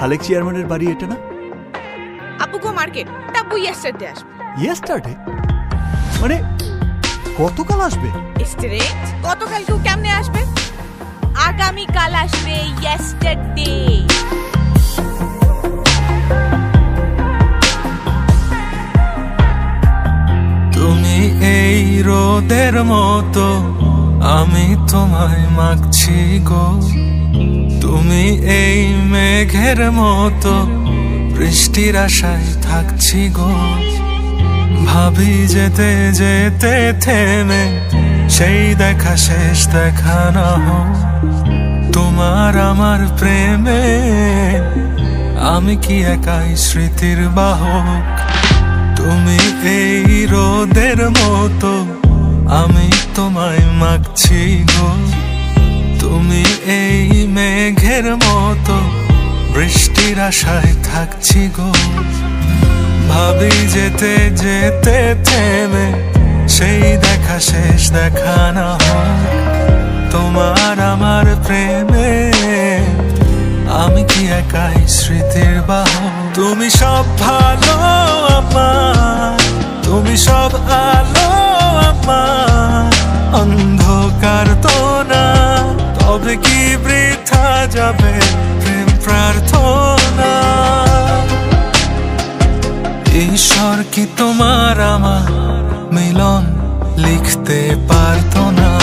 খালেক চেয়ারম্যানের বাড়ি এটা না? আপু গো মার্কেট, তাবু ইয়েস্টারডে আসবে। ইয়েস্টারডে মানে গতকাল আসবে? স্ট্রেট গতকাল কেউ কেমনে আসবে? আগামীকাল আসবে, ইয়েস্টারডে। তুমি এই রোদের মতো, আমি তোমায় মাগছি গো। তুমি এই মেঘের মতো, বৃষ্টির আশায় থাকছি গো। ভাবি যেতে যেতে থেমে সেই দেখা শেষ দেখা না হোক। তোমার আমার প্রেমে আমি কি একাই স্মৃতির বাহক? তুমি এই রোদের মতো, আমি তোমায় মাগছি গো। তুমি এই মেঘের মতো, বৃষ্টির আশায় থাকছি গো। ভাবি যেতে যেতে থেমে সেই দেখা শেষ দেখা না হোক। তোমার আমার প্রেমে আমি কি একাই স্মৃতির বাহক? তুমি সব ভালো আমার, তুমি সব আলো আমার, অন্ধকার তো না। তবে কি বৃথা যাবে প্রেম প্রার্থনা? ঈশ্বর কি তোমার আমার মিলন লিখতে পারতো না?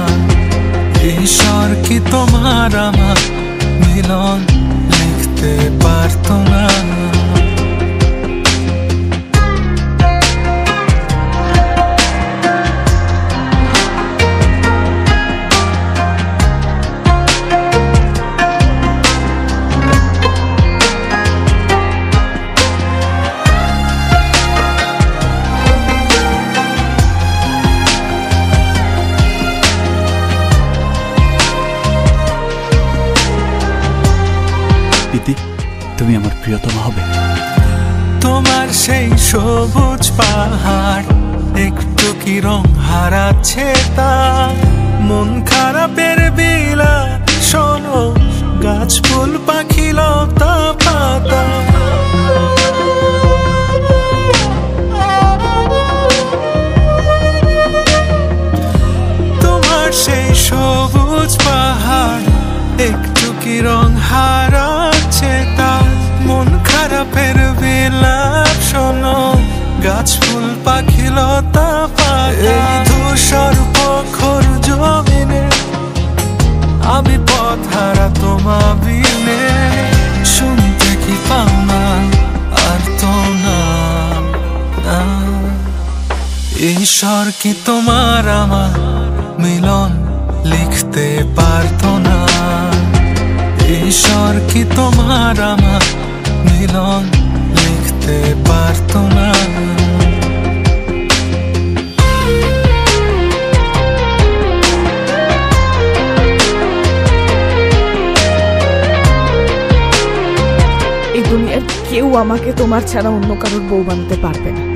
ঈশ্বর কি তোমার আমার মিলন লিখতে পারতো না? তুমি আমার প্রিয়তমা হবে। তোমার সেই সবুজ পাহাড় একটু কি রং হারাচ্ছে তা? মন খারাপের বিলা শোনো, গাছ ফুল পাখি লতা পাতা। তোমার সেই সবুজ পাহাড় একটু কি রং হারাচ্ছে তা? মন খারাপের বিলাপ শোনো, গাছ ফুল পাখি লতা পাতা। ধূসর প্রখর জমিনে আমি পথ হারা তোমা বিনে। শুনতে কি পাও না আর তো না? ঈশ্বর কি তোমার আমার মিলন লিখতে পারতো না? ঈশ্বর কি তোমার আমার মিলন লিখতে পারতো না? এই দুনিয়ার কেউ আমাকে তোমার ছাড়া অন্য কারোর বউ বানাতে পারবে না।